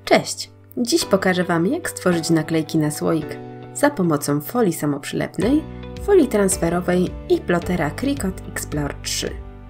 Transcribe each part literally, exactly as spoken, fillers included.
Cześć! Dziś pokażę Wam, jak stworzyć naklejki na słoik za pomocą folii samoprzylepnej, folii transferowej i plotera Cricut Explore trzy.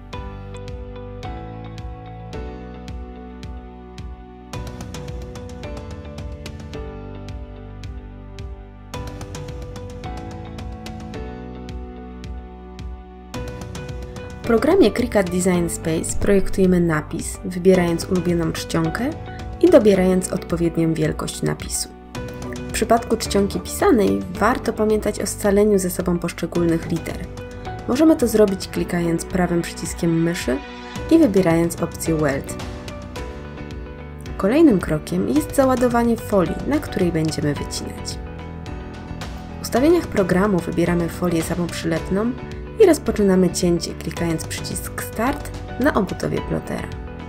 W programie Cricut Design Space projektujemy napis, wybierając ulubioną czcionkę i dobierając odpowiednią wielkość napisu. W przypadku czcionki pisanej warto pamiętać o scaleniu ze sobą poszczególnych liter. Możemy to zrobić klikając prawym przyciskiem myszy i wybierając opcję Weld. Kolejnym krokiem jest załadowanie folii, na której będziemy wycinać. W ustawieniach programu wybieramy folię samoprzylepną i rozpoczynamy cięcie, klikając przycisk Start na obudowie plotera.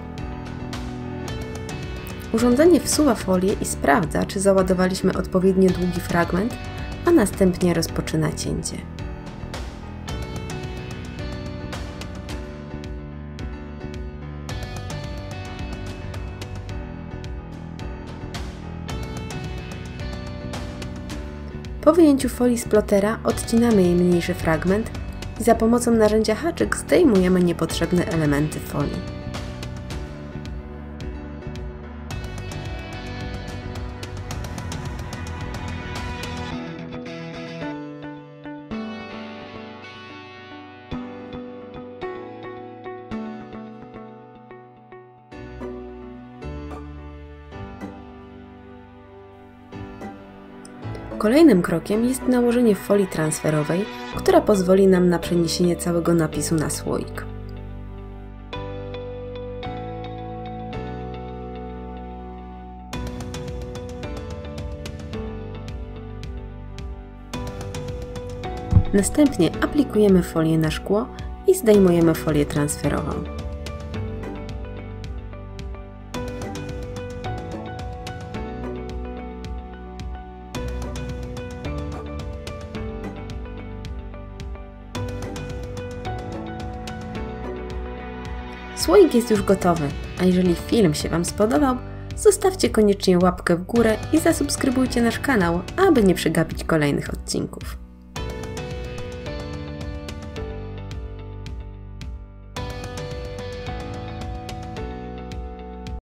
Urządzenie wsuwa folię i sprawdza, czy załadowaliśmy odpowiednio długi fragment, a następnie rozpoczyna cięcie. Po wyjęciu folii z plotera odcinamy jej mniejszy fragment i za pomocą narzędzia haczyk zdejmujemy niepotrzebne elementy folii. Kolejnym krokiem jest nałożenie folii transferowej, która pozwoli nam na przeniesienie całego napisu na słoik. Następnie aplikujemy folię na szkło i zdejmujemy folię transferową. Słoik jest już gotowy, a jeżeli film się Wam spodobał, zostawcie koniecznie łapkę w górę i zasubskrybujcie nasz kanał, aby nie przegapić kolejnych odcinków.